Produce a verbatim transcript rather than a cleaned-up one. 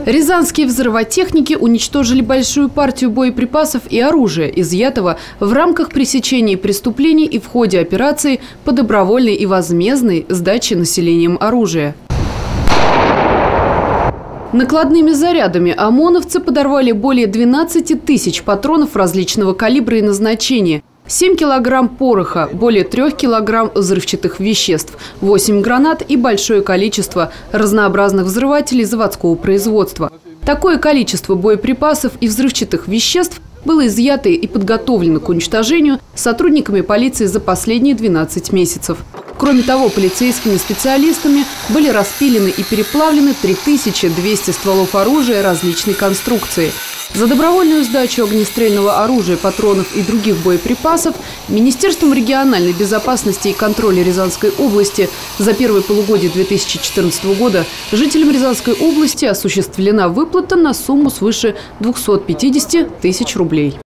Рязанские взрывотехники уничтожили большую партию боеприпасов и оружия, изъятого в рамках пресечения преступлений и в ходе операции по добровольной и возмездной сдаче населением оружия. Накладными зарядами ОМОНовцы подорвали более двенадцати тысяч патронов различного калибра и назначения, семь килограмм пороха, более трёх килограмм взрывчатых веществ, восемь гранат и большое количество разнообразных взрывателей заводского производства. Такое количество боеприпасов и взрывчатых веществ было изъято и подготовлено к уничтожению сотрудниками полиции за последние двенадцать месяцев. Кроме того, полицейскими специалистами были распилены и переплавлены три тысячи двести стволов оружия различной конструкции. За добровольную сдачу огнестрельного оружия, патронов и других боеприпасов Министерством региональной безопасности и контроля Рязанской области за первое полугодие две тысячи четырнадцатого года жителям Рязанской области осуществлена выплата на сумму свыше двухсот пятидесяти тысяч рублей.